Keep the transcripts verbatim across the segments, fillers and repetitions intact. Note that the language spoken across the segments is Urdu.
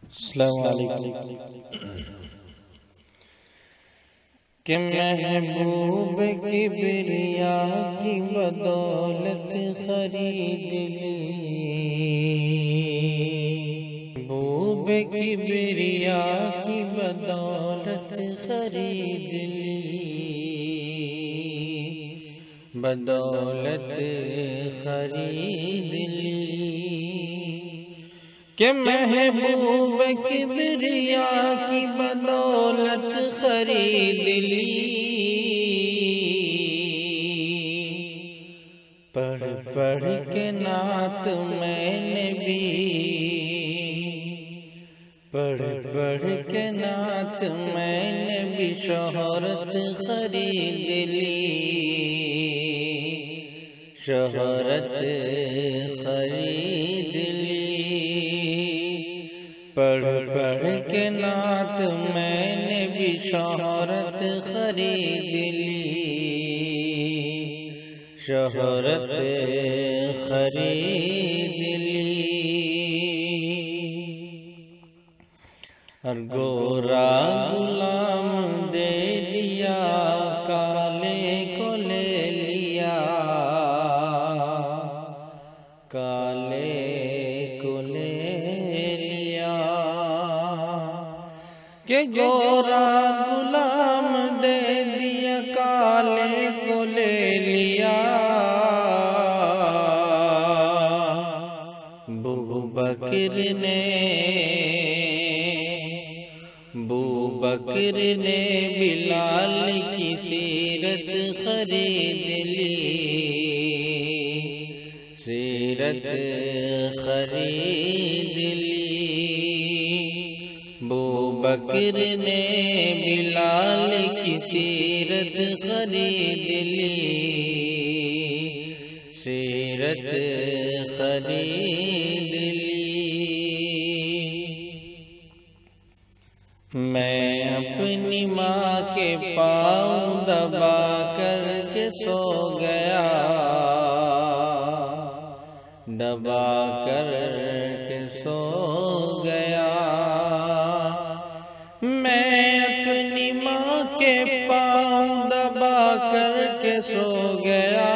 السلام علیکم۔ کہ محبوب کبریا کی بدولت خرید لی، محبوب کبریا کی بدولت خرید لی، بدولت خرید لی، کہ محبوب کبریا کی بدولت خرید لی۔ پڑھ پڑھ کے نعت میں نے بھی، پڑھ پڑھ کے نعت میں نے بھی شہرت خرید لی، شہرت خرید لی۔ پڑھ پڑھ کے نعت میں نے بھی شہرت خرید لی، شہرت خرید لی۔ اور گورا غلام دے دیا، کالے کو لے لیا، کالے کو لے لیا، کہ گورا غلام دے دیا، کالے کو لے لیا۔ ابو بکر نے ابو بکر نے بلال کی سیرت خرید لی، سیرت خرید لی۔ ابو بکر نے بلال کی سیرت خرید لی، سیرت خرید لی۔ میں اپنی ماں کے پاؤں دبا کر کے سو گیا، دبا کر کے سو گیا۔ میں اپنی ماں کے پاؤں دبا کر کے سو گیا،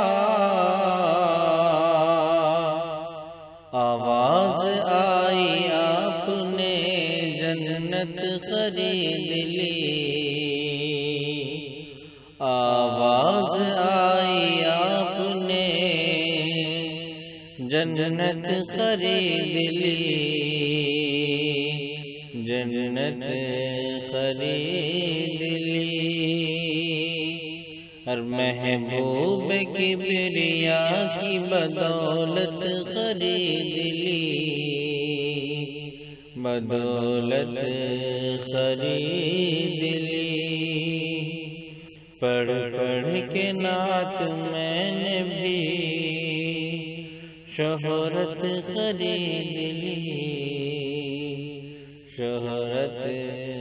آواز آئی آپ نے جنت خرید لی، آواز آئی آپ نے جنت خرید لی، جنت خرید لی۔ اور محبوب کبریا کی بدولت خرید لی، بدولت خرید لی۔ پڑھ پڑھ کے نعت میں نے بھی شہرت خرید لی، شہرت